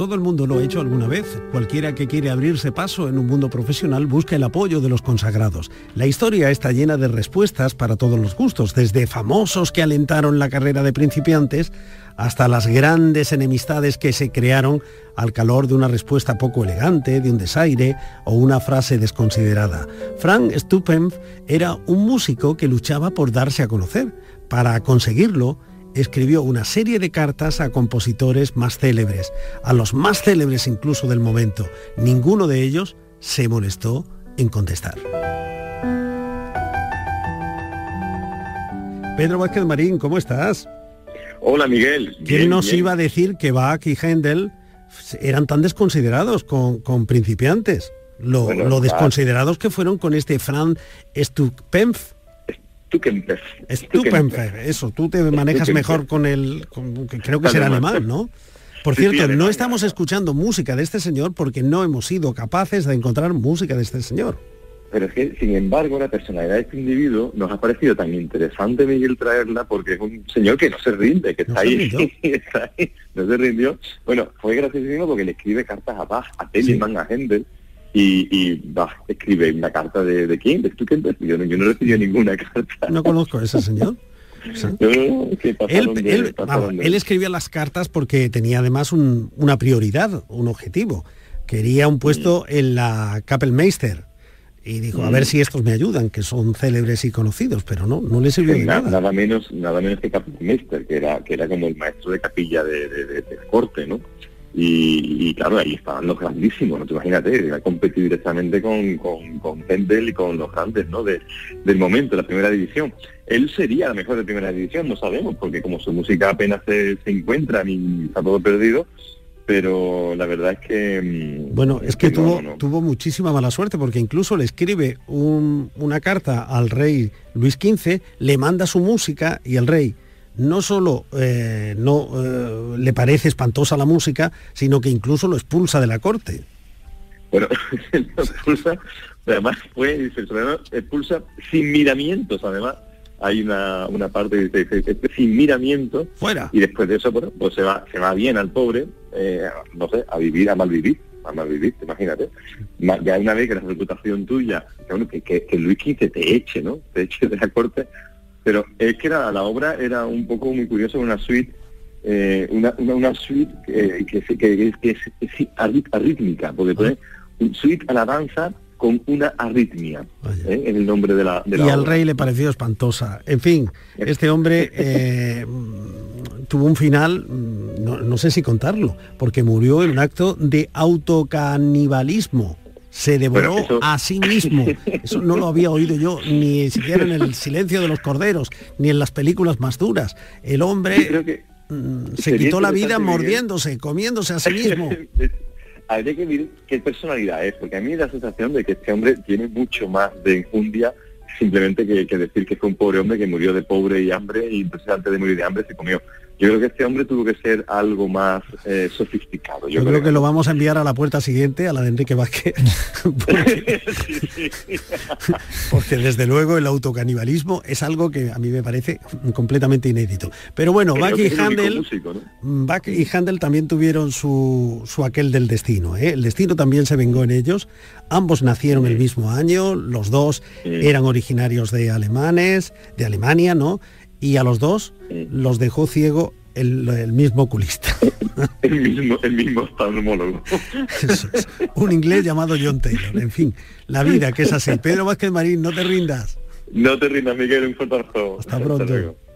todo el mundo lo ha hecho alguna vez. Cualquiera que quiere abrirse paso en un mundo profesional busca el apoyo de los consagrados. La historia está llena de respuestas para todos los gustos, desde famosos que alentaron la carrera de principiantes hasta las grandes enemistades que se crearon al calor de una respuesta poco elegante, de un desaire o una frase desconsiderada. Frank Stuppenf era un músico que luchaba por darse a conocer. Para conseguirlo, escribió una serie de cartas a compositores más célebres, a los más célebres incluso del momento. Ninguno de ellos se molestó en contestar. Pedro Vázquez Marín, ¿cómo estás? Hola, Miguel. ¿Quién nos iba a decir que Bach y Händel eran tan desconsiderados con principiantes? Lo desconsiderados que fueron con este Franz Stuppenf. Stuppenf, eso, tú te manejas mejor con creo que será alemán, ¿no? Por cierto, no estamos escuchando música de este señor porque no hemos sido capaces de encontrar música de este señor. Pero es que, sin embargo, la personalidad de este individuo nos ha parecido tan interesante, Miguel, traerla, porque es un señor que no se rinde, que está ahí, no se rindió. Bueno, fue graciosísimo porque le escribe cartas a Bach, a Telemann, a Händel, y Bach escribe una carta de ¿quién? ¿De Stuppenf? Yo no recibí ninguna carta. No conozco a ese señor. ¿Sí? Él escribía las cartas porque tenía además una prioridad, un objetivo. Quería un puesto en la Kapellmeister. Y dijo, a ver si estos me ayudan, que son célebres y conocidos, pero no le sirvió de nada. Nada menos que Kapellmeister, que era como el maestro de capilla de corte, ¿no? Y claro, ahí estaban los grandísimos, ¿no? Te imagínate, a competir directamente con Händel y con los grandes, ¿no? Del momento, la primera división. Él sería la mejor de primera división, no sabemos, porque como su música apenas se encuentra y está todo perdido, pero la verdad es que... Bueno, es que tuvo muchísima mala suerte, porque incluso le escribe una carta al rey Luis XV, le manda su música y el rey no solo le parece espantosa la música, sino que incluso lo expulsa de la corte. Bueno, lo expulsa, además expulsa sin miramientos, además. Hay una parte que dice sin miramiento, fuera. Y después de eso, bueno, pues se va bien al pobre, no sé, a malvivir, imagínate. Ya una vez que la reputación tuya, que Luis XV te eche, ¿no? Te eche de la corte. Pero es que la obra era un poco muy curiosa, una suite, una suite que es arrítmica, porque pone un suite a la danza con una arritmia, en el nombre de la y al rey le pareció espantosa. En fin, este hombre tuvo un final, no sé si contarlo, porque murió en un acto de autocanibalismo. Se devoró a sí mismo. Eso no lo había oído yo, ni siquiera en El silencio de los corderos, ni en las películas más duras. El hombre se quitó la vida mordiéndose, comiéndose a sí mismo. Habría que ver qué personalidad es, porque a mí me da la sensación de que este hombre tiene mucho más de enjundia simplemente que decir que fue un pobre hombre que murió de pobre y hambre, y entonces antes de morir de hambre se comió. Yo creo que este hombre tuvo que ser algo más sofisticado. Yo creo que lo vamos a enviar a la puerta siguiente, a la de Enrique Vázquez, porque desde luego el autocanibalismo es algo que a mí me parece completamente inédito. Pero bueno, Bach y Händel, ¿no? Bach y Händel también tuvieron su aquel del destino, ¿eh? El destino también se vengó en ellos. Ambos nacieron el mismo año, los dos eran originarios de Alemania, ¿no? Y a los dos los dejó ciego el mismo oculista. el mismo oftalmólogo. Eso es. Un inglés llamado John Taylor. En fin, la vida que es así. Pedro Vázquez Marín, no te rindas. No te rindas, Miguel, un fuerte abrazo. Hasta pronto.